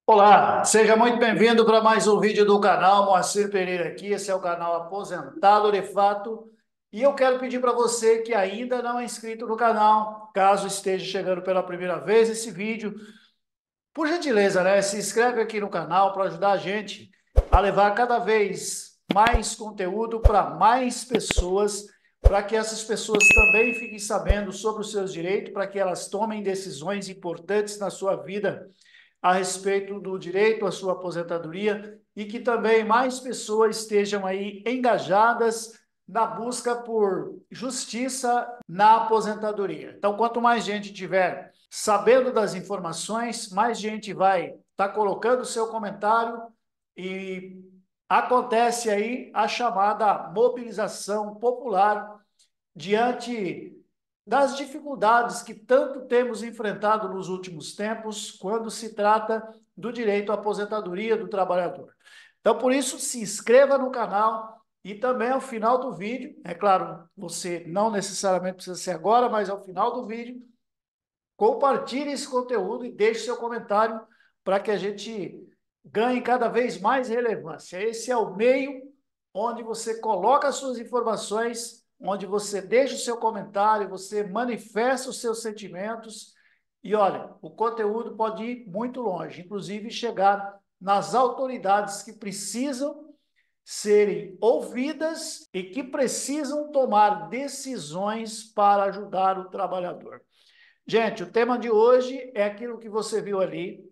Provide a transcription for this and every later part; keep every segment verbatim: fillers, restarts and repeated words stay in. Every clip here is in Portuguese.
Olá, seja muito bem-vindo para mais um vídeo do canal Moacir Pereira aqui. Esse é o canal Aposentado de Fato. E eu quero pedir para você que ainda não é inscrito no canal, caso esteja chegando pela primeira vez esse vídeo, por gentileza, né, se inscreve aqui no canal para ajudar a gente a levar cada vez mais conteúdo para mais pessoas, para que essas pessoas também fiquem sabendo sobre os seus direitos, para que elas tomem decisões importantes na sua vida a respeito do direito à sua aposentadoria e que também mais pessoas estejam aí engajadas na busca por justiça na aposentadoria. Então, quanto mais gente tiver sabendo das informações, mais gente vai estar tá colocando o seu comentário e acontece aí a chamada mobilização popular diante das dificuldades que tanto temos enfrentado nos últimos tempos quando se trata do direito à aposentadoria do trabalhador. Então, por isso, se inscreva no canal e também ao final do vídeo, é claro, você não necessariamente precisa ser agora, mas ao final do vídeo, compartilhe esse conteúdo e deixe seu comentário para que a gente ganhe cada vez mais relevância. Esse é o meio onde você coloca as suas informações, onde você deixa o seu comentário, você manifesta os seus sentimentos. E olha, o conteúdo pode ir muito longe, inclusive chegar nas autoridades que precisam serem ouvidas e que precisam tomar decisões para ajudar o trabalhador. Gente, o tema de hoje é aquilo que você viu ali.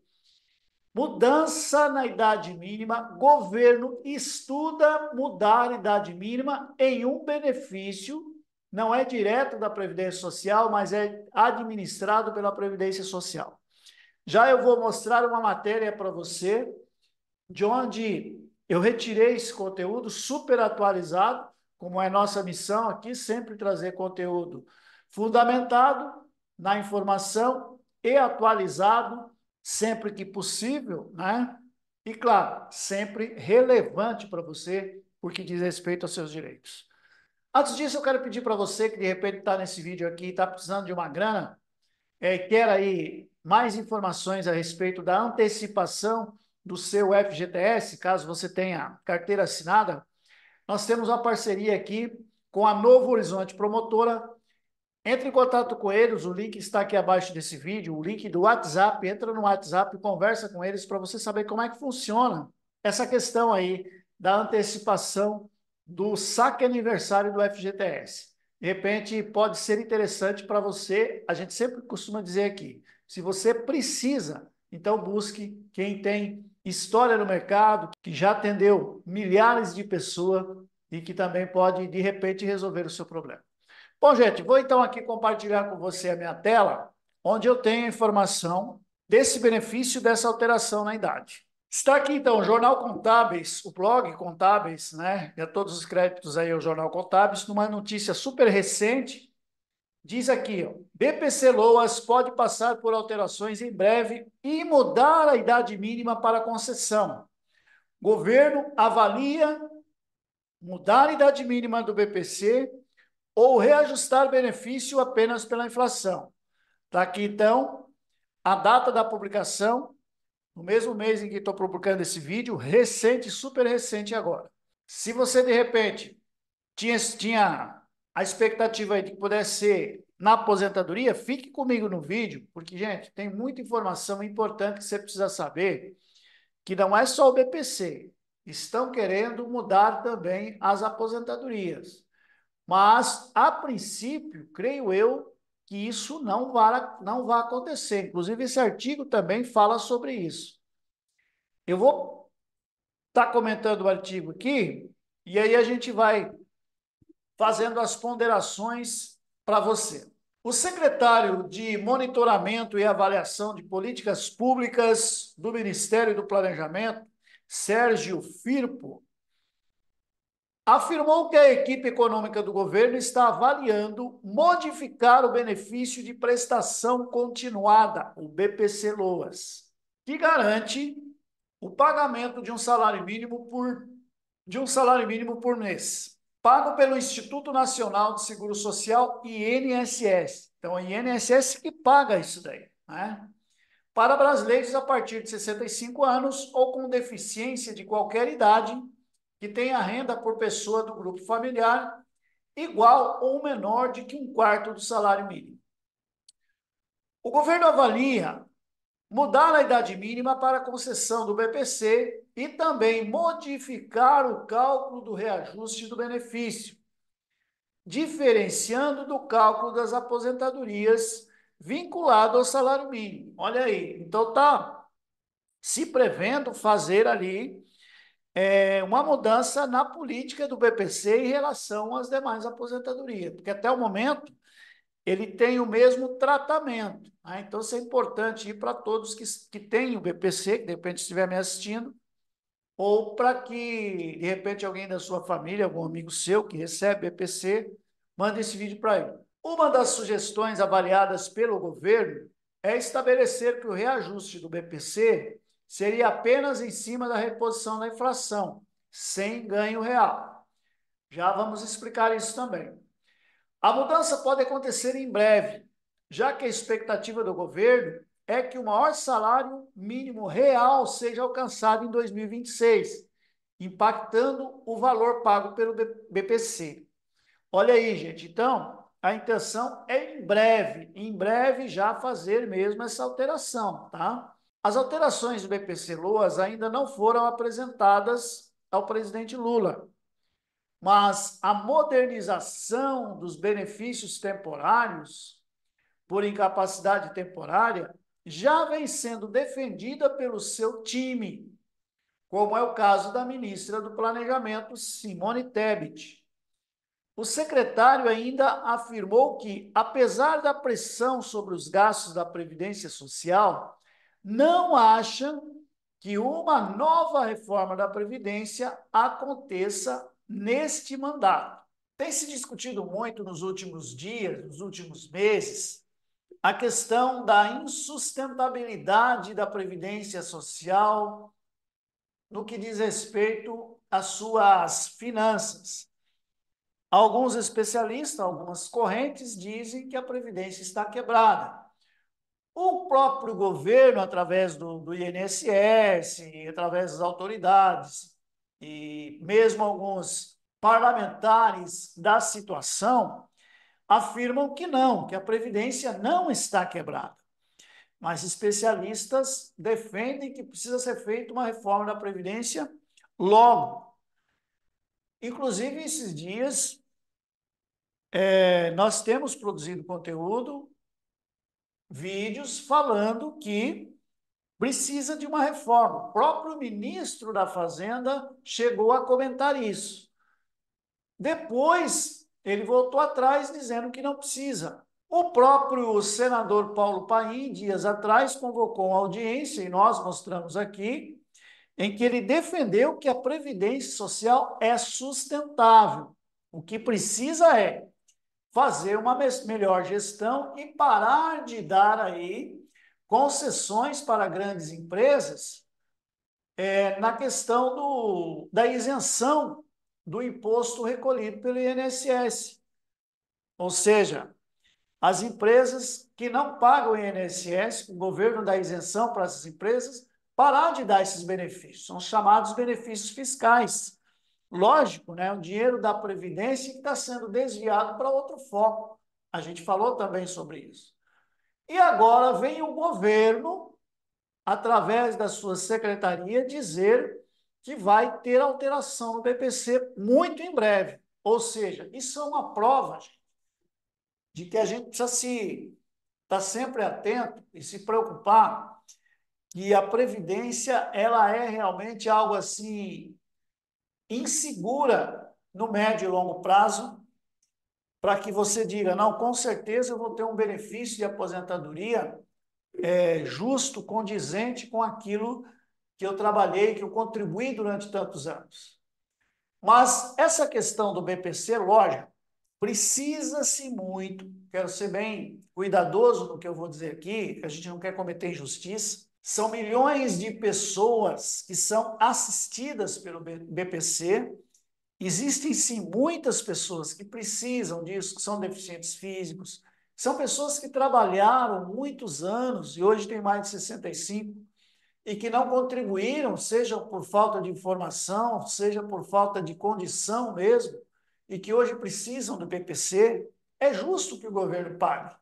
Mudança na idade mínima. Governo estuda mudar a idade mínima em um benefício. Não é direto da Previdência Social, mas é administrado pela Previdência Social. Já eu vou mostrar uma matéria para você, de onde eu retirei esse conteúdo super atualizado, como é nossa missão aqui, sempre trazer conteúdo fundamentado na informação e atualizado sempre que possível, né? E claro, sempre relevante para você, porque diz respeito aos seus direitos. Antes disso, eu quero pedir para você que de repente está nesse vídeo aqui e está precisando de uma grana, é, quer aí mais informações a respeito da antecipação do seu F G T S, caso você tenha carteira assinada, nós temos uma parceria aqui com a Novo Horizonte Promotora. Entre em contato com eles, o link está aqui abaixo desse vídeo, o link do WhatsApp, entra no WhatsApp e conversa com eles para você saber como é que funciona essa questão aí da antecipação do saque aniversário do F G T S. De repente, pode ser interessante para você, a gente sempre costuma dizer aqui, se você precisa, então busque quem tem história no mercado, que já atendeu milhares de pessoas e que também pode, de repente, resolver o seu problema. Bom, gente, vou então aqui compartilhar com você a minha tela, onde eu tenho a informação desse benefício dessa alteração na idade. Está aqui então o Jornal Contábeis, o blog Contábeis, né? E a todos os créditos aí ao Jornal Contábeis, numa notícia super recente, diz aqui, ó, B P C Loas pode passar por alterações em breve e mudar a idade mínima para concessão. Governo avalia mudar a idade mínima do B P C ou reajustar benefício apenas pela inflação. Está aqui, então, a data da publicação, no mesmo mês em que estou publicando esse vídeo, recente, super recente agora. Se você, de repente, tinha, tinha a expectativa aí de que pudesse ser na aposentadoria, fique comigo no vídeo, porque, gente, tem muita informação importante que você precisa saber, que não é só o B P C, estão querendo mudar também as aposentadorias. Mas, a princípio, creio eu que isso não vai, não vai acontecer. Inclusive, esse artigo também fala sobre isso. Eu vou estar tá comentando o artigo aqui, e aí a gente vai fazendo as ponderações para você. O secretário de Monitoramento e Avaliação de Políticas Públicas do Ministério do Planejamento, Sérgio Firpo, afirmou que a equipe econômica do governo está avaliando modificar o benefício de prestação continuada, o B P C-Loas, que garante o pagamento de um salário mínimo por de um salário mínimo por mês, pago pelo Instituto Nacional de Seguro Social e I N S S. Então, é o I N S S que paga isso daí, né? para brasileiros a partir de sessenta e cinco anos ou com deficiência de qualquer idade que tenha renda por pessoa do grupo familiar igual ou menor de que um quarto do salário mínimo. O governo avalia mudar a idade mínima para a concessão do B P C e também modificar o cálculo do reajuste do benefício, diferenciando do cálculo das aposentadorias vinculado ao salário mínimo. Olha aí, então está se prevendo fazer ali é, uma mudança na política do B P C em relação às demais aposentadorias, porque até o momento ele tem o mesmo tratamento. Né? Então, isso é importante ir para todos que, que têm o B P C, que de repente estiver me assistindo, ou para que, de repente, alguém da sua família, algum amigo seu que recebe B P C, mande esse vídeo para ele. Uma das sugestões avaliadas pelo governo é estabelecer que o reajuste do B P C seria apenas em cima da reposição da inflação, sem ganho real. Já vamos explicar isso também. A mudança pode acontecer em breve, já que a expectativa do governo é que o maior salário mínimo real seja alcançado em dois mil e vinte e seis, impactando o valor pago pelo B P C. Olha aí, gente, então, a intenção é em breve, em breve já fazer mesmo essa alteração, tá? As alterações do B P C-Loas ainda não foram apresentadas ao presidente Lula, mas a modernização dos benefícios temporários por incapacidade temporária já vem sendo defendida pelo seu time, como é o caso da ministra do Planejamento, Simone Tebet. O secretário ainda afirmou que, apesar da pressão sobre os gastos da Previdência Social, não acham que uma nova reforma da Previdência aconteça neste mandato. Tem se discutido muito nos últimos dias, nos últimos meses, a questão da insustentabilidade da Previdência Social no que diz respeito às suas finanças. Alguns especialistas, algumas correntes dizem que a Previdência está quebrada. O próprio governo, através do, do I N S S, através das autoridades, e mesmo alguns parlamentares da situação, afirmam que não, que a Previdência não está quebrada. Mas especialistas defendem que precisa ser feita uma reforma da Previdência logo. Inclusive, esses dias, é, nós temos produzido conteúdo, vídeos falando que precisa de uma reforma. O próprio ministro da Fazenda chegou a comentar isso. Depois, ele voltou atrás dizendo que não precisa. O próprio senador Paulo Paim, dias atrás, convocou uma audiência, e nós mostramos aqui, em que ele defendeu que a Previdência Social é sustentável. O que precisa é fazer uma melhor gestão e parar de dar aí concessões para grandes empresas é, na questão do, da isenção do imposto recolhido pelo I N S S. Ou seja, as empresas que não pagam o I N S S, o governo dá isenção para essas empresas, parar de dar esses benefícios. São chamados benefícios fiscais. Lógico, né? O dinheiro da Previdência que está sendo desviado para outro foco. A gente falou também sobre isso. E agora vem o governo, através da sua secretaria, dizer que vai ter alteração no B P C muito em breve. Ou seja, isso é uma prova, gente, de que a gente precisa se estar sempre atento e se preocupar que a Previdência ela é realmente algo assim insegura no médio e longo prazo, para que você diga, não, com certeza eu vou ter um benefício de aposentadoria é, justo, condizente com aquilo que eu trabalhei, que eu contribuí durante tantos anos. Mas essa questão do B P C, lógico, precisa-se muito, quero ser bem cuidadoso no que eu vou dizer aqui, a gente não quer cometer injustiça, são milhões de pessoas que são assistidas pelo B P C, existem sim muitas pessoas que precisam disso, que são deficientes físicos, São pessoas que trabalharam muitos anos e hoje têm mais de sessenta e cinco e que não contribuíram, seja por falta de informação, seja por falta de condição mesmo, e que hoje precisam do B P C. É justo que o governo pague.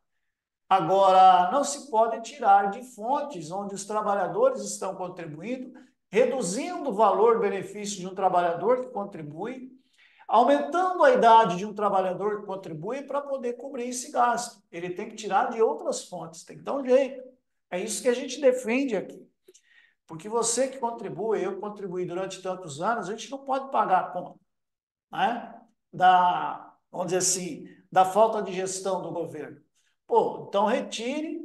Agora, não se pode tirar de fontes onde os trabalhadores estão contribuindo, reduzindo o valor do benefício de um trabalhador que contribui, aumentando a idade de um trabalhador que contribui para poder cobrir esse gasto. Ele tem que tirar de outras fontes, tem que dar um jeito. É isso que a gente defende aqui. Porque você que contribui, eu que contribuí durante tantos anos, a gente não pode pagar a conta, né? Da, vamos dizer assim, da falta de gestão do governo. Pô, então retire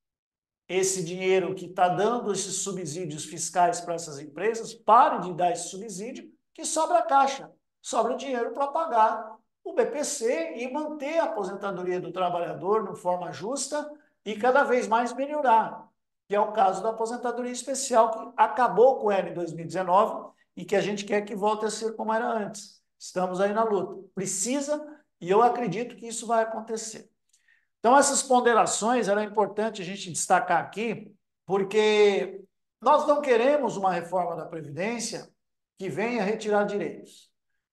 esse dinheiro que está dando esses subsídios fiscais para essas empresas, pare de dar esse subsídio, que sobra a caixa, sobra dinheiro para pagar o B P C e manter a aposentadoria do trabalhador de forma justa e cada vez mais melhorar, que é o caso da aposentadoria especial, que acabou com ela em dois mil e dezenove e que a gente quer que volte a ser como era antes. Estamos aí na luta. Precisa, e eu acredito que isso vai acontecer. Então, essas ponderações, era importante a gente destacar aqui, porque nós não queremos uma reforma da Previdência que venha retirar direitos.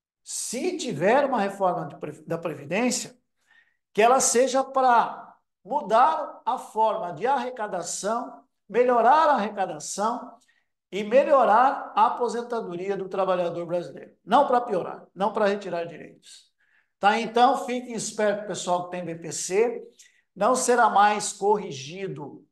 Se tiver uma reforma da Previdência, que ela seja para mudar a forma de arrecadação, melhorar a arrecadação e melhorar a aposentadoria do trabalhador brasileiro. Não para piorar, não para retirar direitos. Tá? Então, fiquem espertos, pessoal que tem B P C, não será mais corrigido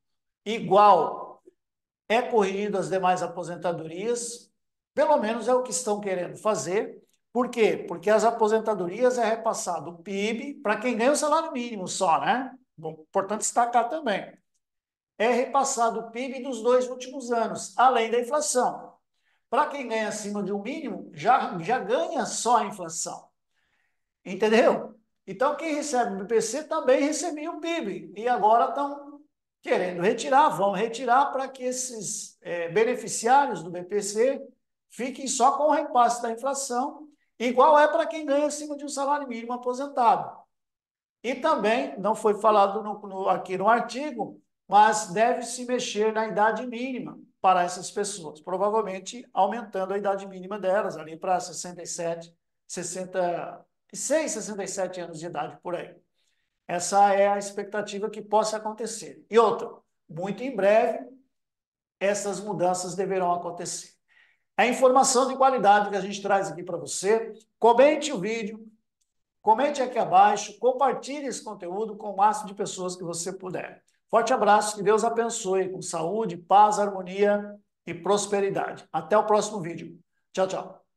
igual é corrigido as demais aposentadorias, pelo menos é o que estão querendo fazer. Por quê? Porque as aposentadorias é repassado o P I B para quem ganha o salário mínimo só, né? Bom, importante destacar também. É repassado o P I B dos dois últimos anos, além da inflação. Para quem ganha acima de um mínimo, já, já ganha só a inflação. Entendeu? Então, quem recebe o B P C também recebia o P I B. E agora estão querendo retirar, vão retirar para que esses é, beneficiários do B P C fiquem só com o repasse da inflação, igual é para quem ganha acima de um salário mínimo aposentado. E também, não foi falado no, no, aqui no artigo, mas deve-se mexer na idade mínima para essas pessoas, provavelmente aumentando a idade mínima delas, ali para sessenta e sete, sessenta e seis, sessenta e sete anos de idade, por aí. Essa é a expectativa que possa acontecer. E outra, muito em breve, essas mudanças deverão acontecer. A informação de qualidade que a gente traz aqui para você, comente o vídeo, comente aqui abaixo, compartilhe esse conteúdo com o máximo de pessoas que você puder. Forte abraço, que Deus abençoe com saúde, paz, harmonia e prosperidade. Até o próximo vídeo. Tchau, tchau.